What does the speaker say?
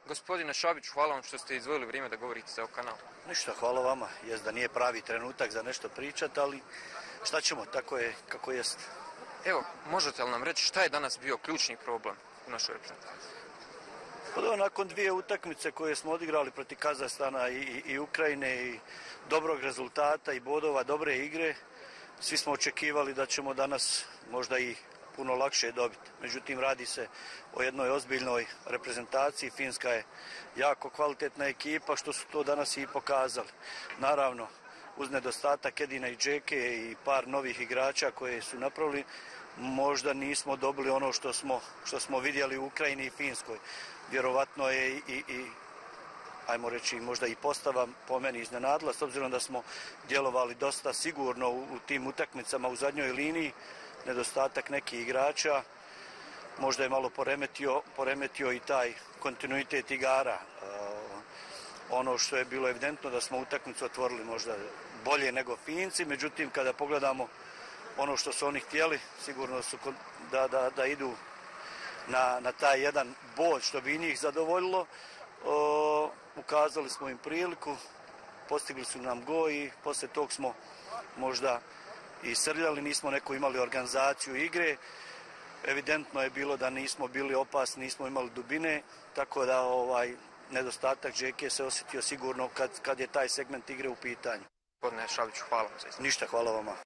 Gospodine Šabiću, hvala vam što ste izdvojili vrijeme da govorite za ovog kanala. Ništa, hvala vama. Jest da nije pravi trenutak za nešto pričati, ali šta ćemo, tako je kako jest. Evo, možete li nam reći šta je danas bio ključni problem u našoj reprezentaciji? Pa nakon 2 utakmice koje smo odigrali protiv Kazahstana i Ukrajine i dobrog rezultata i bodova, dobre igre, svi smo očekivali da ćemo danas možda i puno lakše dobiti. Međutim, radi se o jednoj ozbiljnoj reprezentaciji. Finska je jako kvalitetna ekipa, što su to danas i pokazali. Naravno, uz nedostatak Edina i Džeke i par novih igrača koje su napravili, možda nismo dobili ono što smo vidjeli u Ukrajini i Finskoj. Vjerovatno je i ajmo reći, možda i postava po meni iznenadila, s obzirom da smo djelovali dosta sigurno u tim utakmicama u zadnjoj liniji. Nedostatak nekih igrača možda je malo poremetio i taj kontinuitet igara. Ono što je bilo evidentno da smo utakmicu otvorili možda bolje nego Finci, međutim kada pogledamo ono što su oni htjeli, sigurno su da idu na taj jedan bod što bi njih zadovoljilo. Ukazali smo im priliku, postigli su nam gol i poslije tog smo možda i srljali, nismo neko imali organizaciju igre. Evidentno je bilo da nismo bili opasni, nismo imali dubine, tako da nedostatak Džeke se osjetio sigurno kad je taj segment igre u pitanju. Gospodine Šabiću, hvala vam za izvješće. Ništa, hvala vama.